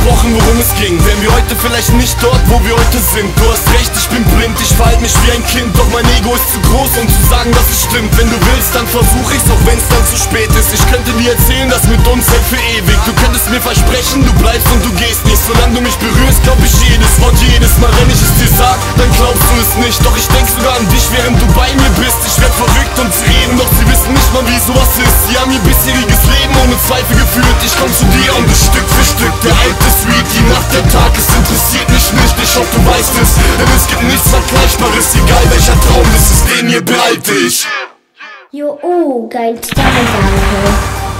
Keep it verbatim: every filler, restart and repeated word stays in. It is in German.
gesprochen, worum es ging. Wären wir heute vielleicht nicht dort, wo wir heute sind. Du hast recht, ich bin blind, ich verhalte mich wie ein Kind. Doch mein Ego ist zu groß, um zu sagen, dass es stimmt. Wenn du willst, dann versuch ich's, auch wenn's dann zu spät ist. Ich könnte dir erzählen, dass mit uns hält für ewig. Du könntest mir versprechen, du bleibst und du gehst nicht. Solange du mich berührst, glaub ich jedes Wort, jedes Mal, wenn ich es dir sag, dann glaubst du es nicht. Doch ich denk sogar an dich, während du bei mir bist. Ich werd verrückt und sie reden, doch sie wissen nicht mal, wie sowas ist. Sie haben ihr bisheriges Leben ohne Zweifel geführt. Ich komm zu dir und es Stück für Stück, der alte Sweet. Die Nacht, der Tag, es interessiert mich nicht. Ich hoffe, du weißt es, denn es gibt nichts Vergleichbares. Egal welcher Traum es ist, den hier behalte ich. Jo, oh, geil, Style.